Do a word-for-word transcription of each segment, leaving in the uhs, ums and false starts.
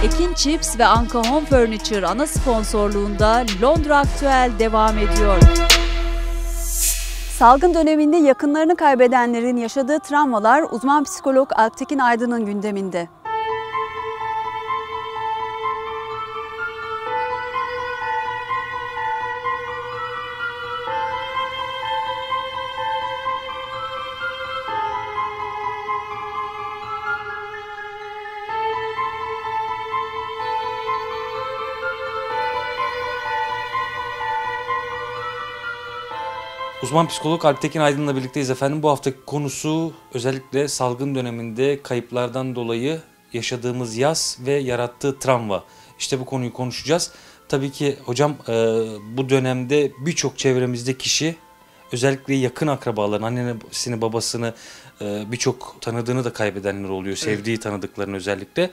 Ekin Chips ve Anka Home Furniture ana sponsorluğunda Londra Aktüel devam ediyor. Salgın döneminde yakınlarını kaybedenlerin yaşadığı travmalar uzman psikolog Alptekin Aydın'ın gündeminde. Uzman psikolog Alptekin Aydın'la birlikteyiz efendim. Bu haftaki konusu özellikle salgın döneminde kayıplardan dolayı yaşadığımız yas ve yarattığı travma. İşte bu konuyu konuşacağız. Tabii ki hocam bu dönemde birçok çevremizde kişi, özellikle yakın akrabaların, annesini babasını, birçok tanıdığını da kaybedenler oluyor. Sevdiği tanıdıklarını özellikle.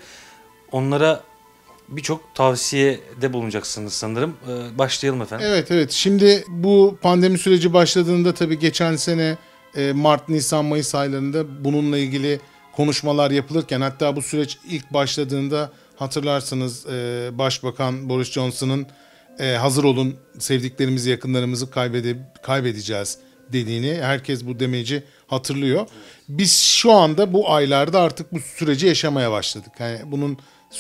Onlara birçok tavsiyede bulunacaksınız sanırım. Ee, başlayalım efendim. Evet evet. Şimdi bu pandemi süreci başladığında tabii geçen sene e, Mart, Nisan, Mayıs aylarında bununla ilgili konuşmalar yapılırken, hatta bu süreç ilk başladığında hatırlarsınız e, Başbakan Boris Johnson'ın e, hazır olun sevdiklerimizi, yakınlarımızı kaybede, kaybedeceğiz dediğini, herkes bu demeci hatırlıyor. Biz şu anda bu aylarda artık bu süreci yaşamaya başladık. Yani bunun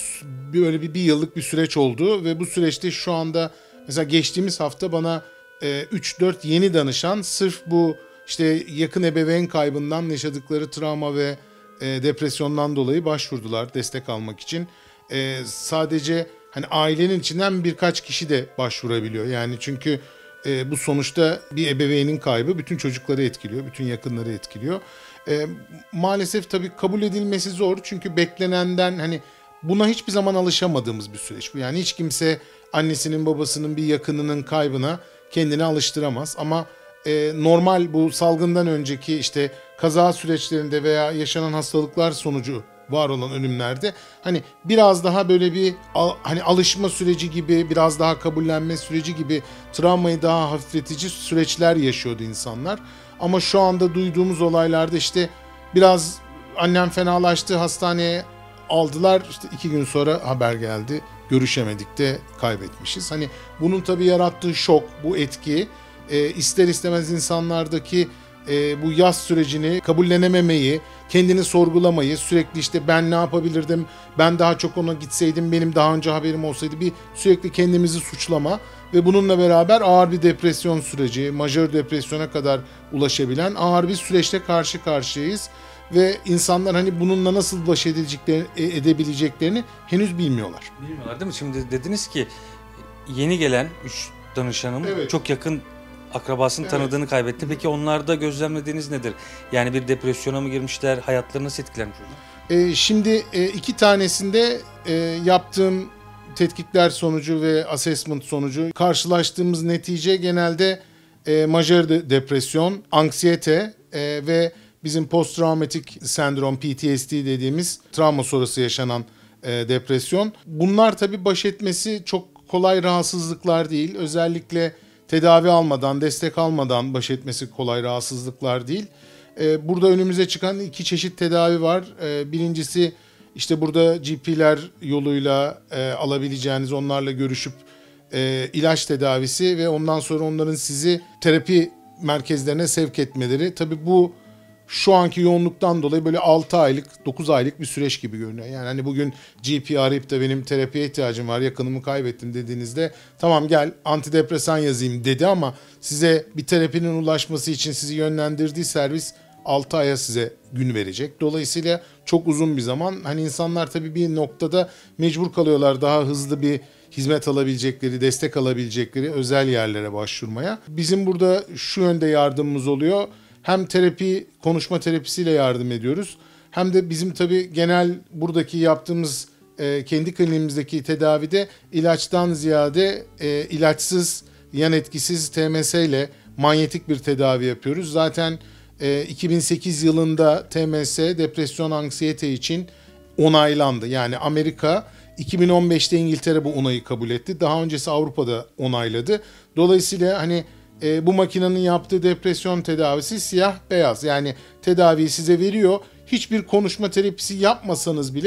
böyle bir, bir yıllık bir süreç oldu ve bu süreçte şu anda mesela geçtiğimiz hafta bana e, üç dört yeni danışan sırf bu işte yakın ebeveyn kaybından yaşadıkları travma ve e, depresyondan dolayı başvurdular destek almak için. E, sadece hani ailenin içinden birkaç kişi de başvurabiliyor. Yani çünkü e, bu sonuçta bir ebeveynin kaybı bütün çocukları etkiliyor, bütün yakınları etkiliyor. E, maalesef tabii kabul edilmesi zor çünkü beklenenden hani buna hiçbir zaman alışamadığımız bir süreç bu. Yani hiç kimse annesinin babasının bir yakınının kaybına kendini alıştıramaz. Ama e, normal bu salgından önceki işte kaza süreçlerinde veya yaşanan hastalıklar sonucu var olan ölümlerde hani biraz daha böyle bir al, hani alışma süreci gibi, biraz daha kabullenme süreci gibi travmayı daha hafifletici süreçler yaşıyordu insanlar. Ama şu anda duyduğumuz olaylarda işte biraz annem fenalaştı, hastaneye aldılar, işte iki gün sonra haber geldi, görüşemedik de kaybetmişiz. Hani bunun tabii yarattığı şok, bu etki e, ister istemez insanlardaki e, bu yas sürecini kabullenememeyi, kendini sorgulamayı, sürekli işte ben ne yapabilirdim, ben daha çok ona gitseydim, benim daha önce haberim olsaydı, bir sürekli kendimizi suçlama ve bununla beraber ağır bir depresyon süreci, majör depresyona kadar ulaşabilen ağır bir süreçte karşı karşıyayız. Ve insanlar hani bununla nasıl baş edileceklerini, edebileceklerini henüz bilmiyorlar. Bilmiyorlar değil mi? Şimdi dediniz ki yeni gelen üç danışanım evet. çok yakın akrabasını evet. tanıdığını kaybetti. Peki onlarda gözlemlediğiniz nedir? Yani bir depresyona mı girmişler? Hayatları nasıl etkilenmiş hocam? Ee, şimdi e, iki tanesinde e, yaptığım tetkikler sonucu ve assessment sonucu karşılaştığımız netice genelde e, majör de, depresyon, anksiyete e, ve bizim post-travmatik sendrom, P T S D dediğimiz travma sonrası yaşanan e, depresyon. Bunlar tabii baş etmesi çok kolay rahatsızlıklar değil. Özellikle tedavi almadan, destek almadan baş etmesi kolay rahatsızlıklar değil. E, burada önümüze çıkan iki çeşit tedavi var. E, birincisi işte burada G P'ler yoluyla e, alabileceğiniz, onlarla görüşüp e, ilaç tedavisi ve ondan sonra onların sizi terapi merkezlerine sevk etmeleri. Tabii bu şu anki yoğunluktan dolayı böyle altı aylık, dokuz aylık bir süreç gibi görünüyor. Yani hani bugün G P arayıp da benim terapiye ihtiyacım var, yakınımı kaybettim dediğinizde tamam gel antidepresan yazayım dedi ama size bir terapinin ulaşması için sizi yönlendirdiği servis altı aya size gün verecek. Dolayısıyla çok uzun bir zaman. Hani insanlar tabii bir noktada mecbur kalıyorlar daha hızlı bir hizmet alabilecekleri, destek alabilecekleri özel yerlere başvurmaya. Bizim burada şu yönde yardımımız oluyor. Hem terapi, konuşma terapisiyle yardım ediyoruz. Hem de bizim tabii genel buradaki yaptığımız e, kendi kliniğimizdeki tedavide ilaçtan ziyade e, ilaçsız, yan etkisiz T M S ile manyetik bir tedavi yapıyoruz. Zaten e, iki bin sekiz yılında T M S depresyon anksiyete için onaylandı. Yani Amerika, iki bin on beşte İngiltere bu onayı kabul etti. Daha öncesi Avrupa'da onayladı. Dolayısıyla hani E, bu makinenin yaptığı depresyon tedavisi siyah beyaz. Yani tedaviyi size veriyor. Hiçbir konuşma terapisi yapmasanız bile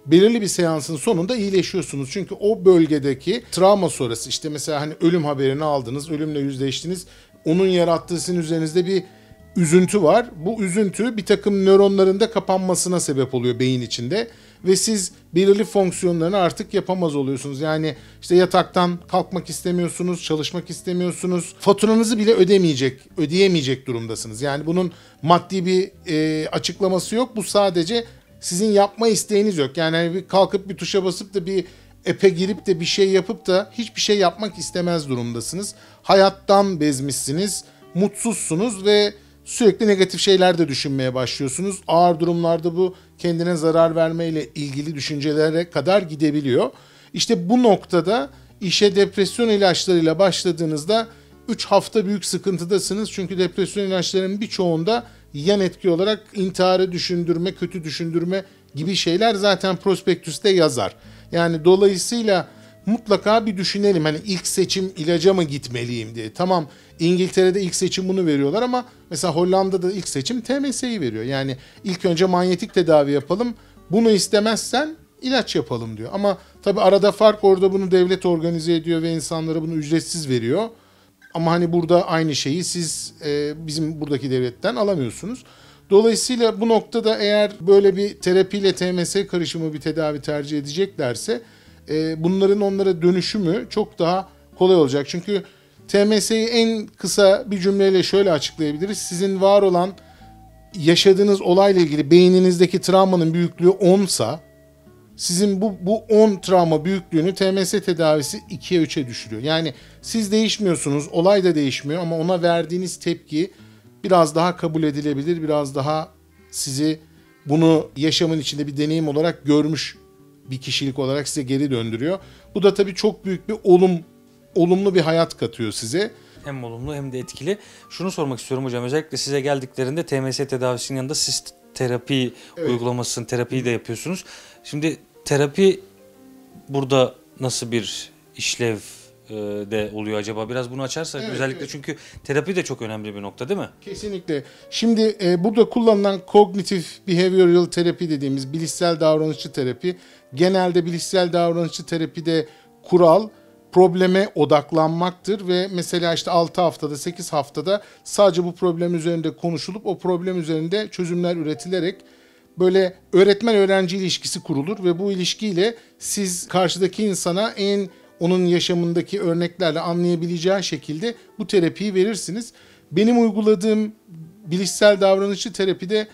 belirli bir seansın sonunda iyileşiyorsunuz. Çünkü o bölgedeki travma sonrası, işte mesela hani ölüm haberini aldınız, ölümle yüzleştiniz. Onun yarattığı sizin üzerinizde bir üzüntü var. Bu üzüntü bir takım nöronların da kapanmasına sebep oluyor beyin içinde. Ve siz belirli fonksiyonlarını artık yapamaz oluyorsunuz. Yani işte yataktan kalkmak istemiyorsunuz, çalışmak istemiyorsunuz. Faturanızı bile ödemeyecek, ödeyemeyecek durumdasınız. Yani bunun maddi bir e, açıklaması yok. Bu sadece sizin yapma isteğiniz yok. Yani hani bir kalkıp bir tuşa basıp da bir app'e girip de bir şey yapıp da hiçbir şey yapmak istemez durumdasınız. Hayattan bezmişsiniz, mutsuzsunuz ve sürekli negatif şeyler de düşünmeye başlıyorsunuz. Ağır durumlarda bu kendine zarar vermeyle ilgili düşüncelere kadar gidebiliyor. İşte bu noktada işe depresyon ilaçlarıyla başladığınızda üç hafta büyük sıkıntıdasınız. Çünkü depresyon ilaçlarının birçoğunda yan etki olarak intiharı düşündürme, kötü düşündürme gibi şeyler zaten prospektüste yazar. Yani dolayısıyla mutlaka bir düşünelim. Hani ilk seçim ilaca mı gitmeliyim diye. Tamam, İngiltere'de ilk seçim bunu veriyorlar ama mesela Hollanda'da ilk seçim T M S'yi veriyor. Yani ilk önce manyetik tedavi yapalım. Bunu istemezsen ilaç yapalım diyor. Ama tabii arada fark, orada bunu devlet organize ediyor ve insanlara bunu ücretsiz veriyor. Ama hani burada aynı şeyi siz e, bizim buradaki devletten alamıyorsunuz. Dolayısıyla bu noktada eğer böyle bir terapiyle T M S karışımı bir tedavi tercih edeceklerse e, bunların onlara dönüşümü çok daha kolay olacak. Çünkü T M S'yi en kısa bir cümleyle şöyle açıklayabiliriz. Sizin var olan yaşadığınız olayla ilgili beyninizdeki travmanın büyüklüğü onsa sizin bu bu on travma büyüklüğünü T M S tedavisi ikiye üçe düşürüyor. Yani siz değişmiyorsunuz, olay da değişmiyor ama ona verdiğiniz tepki biraz daha kabul edilebilir, biraz daha sizi bunu yaşamın içinde bir deneyim olarak görmüş bir kişilik olarak size geri döndürüyor. Bu da tabii çok büyük bir olum, olumlu bir hayat katıyor size. Hem olumlu hem de etkili. Şunu sormak istiyorum hocam. Özellikle size geldiklerinde T M S tedavisinin yanında siz terapi evet. uygulamasını, terapiyi de yapıyorsunuz. Şimdi terapi burada nasıl bir işlev de oluyor acaba? Biraz bunu açarsak evet, özellikle evet. Çünkü terapi de çok önemli bir nokta değil mi? Kesinlikle. Şimdi e, burada kullanılan Cognitive Behavioral Terapi dediğimiz bilişsel davranışçı terapi, genelde bilişsel davranışçı terapide kural probleme odaklanmaktır ve mesela işte altı haftada sekiz haftada sadece bu problem üzerinde konuşulup o problem üzerinde çözümler üretilerek böyle öğretmen öğrenci ilişkisi kurulur ve bu ilişkiyle siz karşıdaki insana en onun yaşamındaki örneklerle anlayabileceği şekilde bu terapiyi verirsiniz. Benim uyguladığım bilişsel davranışçı terapide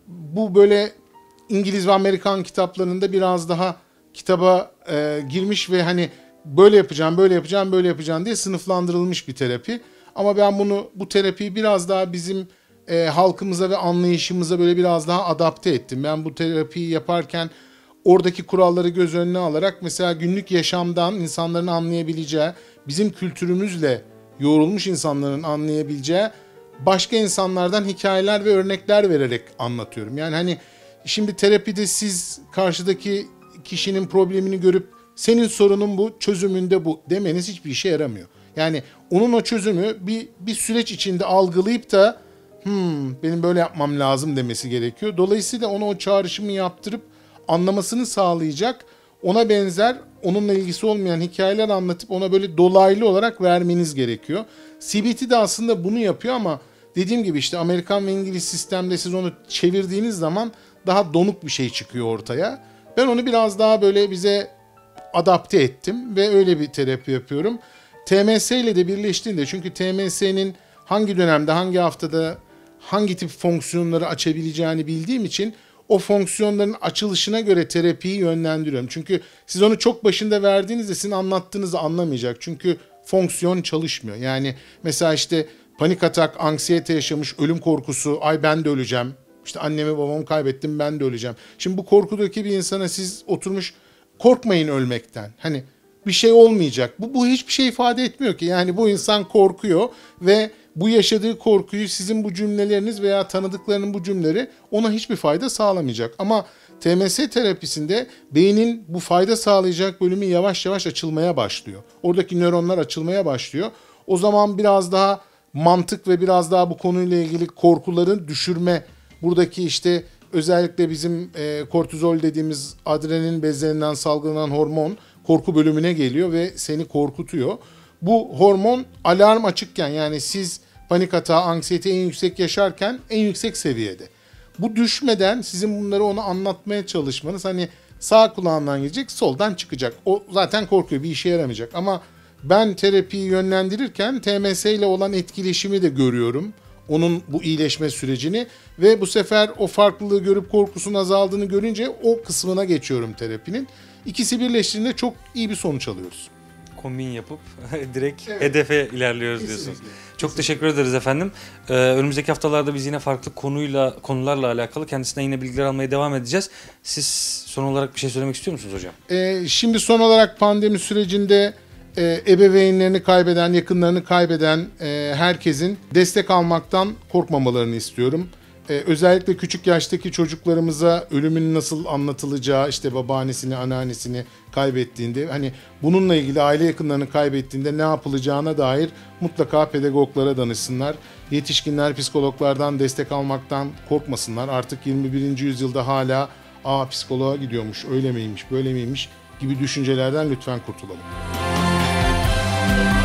bu böyle İngiliz ve Amerikan kitaplarında biraz daha kitaba e, girmiş ve hani böyle yapacağım, böyle yapacağım, böyle yapacağım diye sınıflandırılmış bir terapi. Ama ben bunu bu terapiyi biraz daha bizim e, halkımıza ve anlayışımıza böyle biraz daha adapte ettim. Ben bu terapiyi yaparken oradaki kuralları göz önüne alarak mesela günlük yaşamdan insanların anlayabileceği, bizim kültürümüzle yoğrulmuş insanların anlayabileceği başka insanlardan hikayeler ve örnekler vererek anlatıyorum. Yani hani şimdi terapide siz karşıdaki kişinin problemini görüp senin sorunun bu, çözümünde bu demeniz hiçbir işe yaramıyor. Yani onun o çözümü bir bir süreç içinde algılayıp da hmm, benim böyle yapmam lazım demesi gerekiyor. Dolayısıyla ona o çağrışımı yaptırıp anlamasını sağlayacak, ona benzer, onunla ilgisi olmayan hikayeler anlatıp ona böyle dolaylı olarak vermeniz gerekiyor. C B T de aslında bunu yapıyor ama dediğim gibi işte Amerikan ve İngiliz sistemde siz onu çevirdiğiniz zaman daha donuk bir şey çıkıyor ortaya. Ben onu biraz daha böyle bize adapte ettim ve öyle bir terapi yapıyorum. T M S ile de birleştiğinde, çünkü T M S'nin hangi dönemde, hangi haftada, hangi tip fonksiyonları açabileceğini bildiğim için o fonksiyonların açılışına göre terapiyi yönlendiriyorum. Çünkü siz onu çok başında verdiğinizde sizin anlattığınızı anlamayacak. Çünkü fonksiyon çalışmıyor. Yani mesela işte panik atak, anksiyete yaşamış, ölüm korkusu, ay ben de öleceğim, İşte annemi babamı kaybettim, ben de öleceğim. Şimdi bu korkudaki bir insana siz oturmuş korkmayın ölmekten, hani bir şey olmayacak, Bu, bu hiçbir şey ifade etmiyor ki. Yani bu insan korkuyor ve bu yaşadığı korkuyu sizin bu cümleleriniz veya tanıdıklarının bu cümleleri ona hiçbir fayda sağlamayacak. Ama T M S terapisinde beynin bu fayda sağlayacak bölümü yavaş yavaş açılmaya başlıyor. Oradaki nöronlar açılmaya başlıyor. O zaman biraz daha mantık ve biraz daha bu konuyla ilgili korkuların düşürme, buradaki işte özellikle bizim e, kortizol dediğimiz adrenalin bezlerinden salgılanan hormon korku bölümüne geliyor ve seni korkutuyor. Bu hormon alarm açıkken, yani siz panik atağı, anksiyete en yüksek yaşarken en yüksek seviyede. Bu düşmeden sizin bunları ona anlatmaya çalışmanız, hani sağ kulağından girecek, soldan çıkacak. O zaten korkuyor, bir işe yaramayacak. Ama ben terapiyi yönlendirirken T M S ile olan etkileşimi de görüyorum. Onun bu iyileşme sürecini ve bu sefer o farklılığı görüp korkusunun azaldığını görünce o kısmına geçiyorum terapinin. İkisi birleştiğinde çok iyi bir sonuç alıyoruz. Kombin yapıp direkt Evet. hedefe ilerliyoruz Kesinlikle. diyorsunuz. Çok teşekkür ederiz efendim. Ee, önümüzdeki haftalarda biz yine farklı konuyla konularla alakalı kendisinden yine bilgiler almaya devam edeceğiz. Siz son olarak bir şey söylemek istiyor musunuz hocam? Ee, şimdi son olarak pandemi sürecinde e, ebeveynlerini kaybeden, yakınlarını kaybeden e, herkesin destek almaktan korkmamalarını istiyorum. Ee, özellikle küçük yaştaki çocuklarımıza ölümün nasıl anlatılacağı, işte babaannesini, anneannesini kaybettiğinde, hani bununla ilgili aile yakınlarını kaybettiğinde ne yapılacağına dair mutlaka pedagoglara danışsınlar. Yetişkinler psikologlardan destek almaktan korkmasınlar. Artık yirmi birinci yüzyılda hala "Aa, psikoloğa gidiyormuş, öyle miymiş, böyle miymiş" gibi düşüncelerden lütfen kurtulalım.